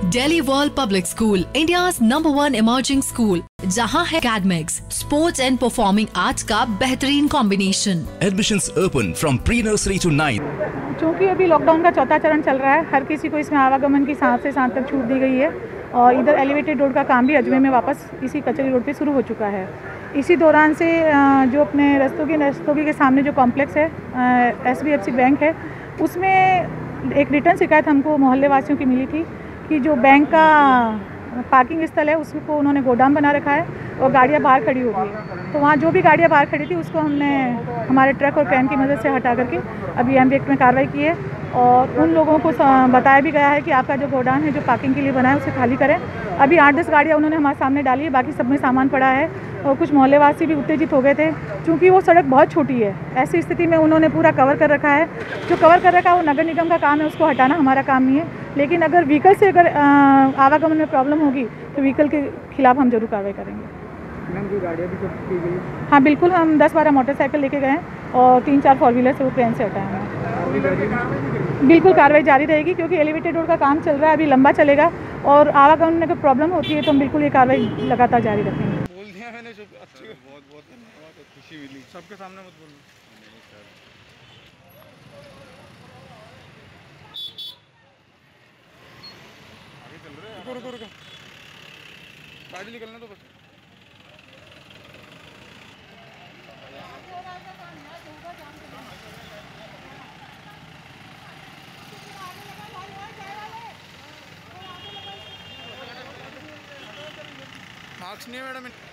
Delhi world public school, India's #1 emerging school, जहां है academics, sports and performing arts का बेहतरीन combination. Admissions open from pre-nursery to 9th। चूँकि अभी लॉकडाउन का चौथा चरण चल रहा है, हर किसी को इसमें आवागमन की 7 से 7 तक छूट दी गई है और इधर एलिवेटेड रोड का काम भी अजमेर में वापस इसी कचरी रोड पे शुरू हो चुका है। इसी दौरान से जो अपने रस्तोगी के सामने जो कॉम्प्लेक्स है SBFC बैंक है, उसमें एक रिटर्न शिकायत हमको मोहल्ले वासियों की मिली थी कि जो बैंक का पार्किंग स्थल है उसको उन्होंने गोदाम बना रखा है और गाड़ियाँ बाहर खड़ी हो गई। तो वहाँ जो भी गाड़ियाँ बाहर खड़ी थी उसको हमने हमारे ट्रक और क्रेन की मदद से हटा करके अभी एमवी एक्ट में कार्रवाई की है और उन लोगों को बताया भी गया है कि आपका जो गोदाम है जो पार्किंग के लिए बना है उसे खाली करें। अभी 8-10 गाड़ियाँ उन्होंने हमारे सामने डाली है, बाकी सब में सामान पड़ा है और कुछ मोहल्लेवासी भी उत्तेजित हो गए थे क्योंकि वो सड़क बहुत छोटी है। ऐसी स्थिति में उन्होंने पूरा कवर कर रखा है। जो कवर कर रखा है वो नगर निगम का काम है, उसको हटाना हमारा काम नहीं है। लेकिन अगर व्हीकल से अगर आवागमन में प्रॉब्लम होगी तो व्हीकल के खिलाफ हम जरूर कार्रवाई करेंगे। मैम जो गाड़ियाँ भी जब्त की गई? हाँ बिल्कुल, हम 10-12 मोटरसाइकिल लेके गए और 3-4 4 व्हीलर से वो ट्रेन से हटाए हैं। बिल्कुल कार्रवाई जारी रहेगी क्योंकि एलिवेटेड रोड का काम चल रहा है, अभी लंबा चलेगा और आवागमन में अगर प्रॉब्लम होती है तो हम बिल्कुल ये कार्रवाई लगातार जारी रखेंगे। बोल दिया मैंने, जो अच्छी बहुत बहुत धन्यवाद, खुशी मिली। सबके सामने मत बोलना। आगे चल रहे हैं, रुको गाड़ी निकलने तो बस। मार्क्स नहीं है मैडम।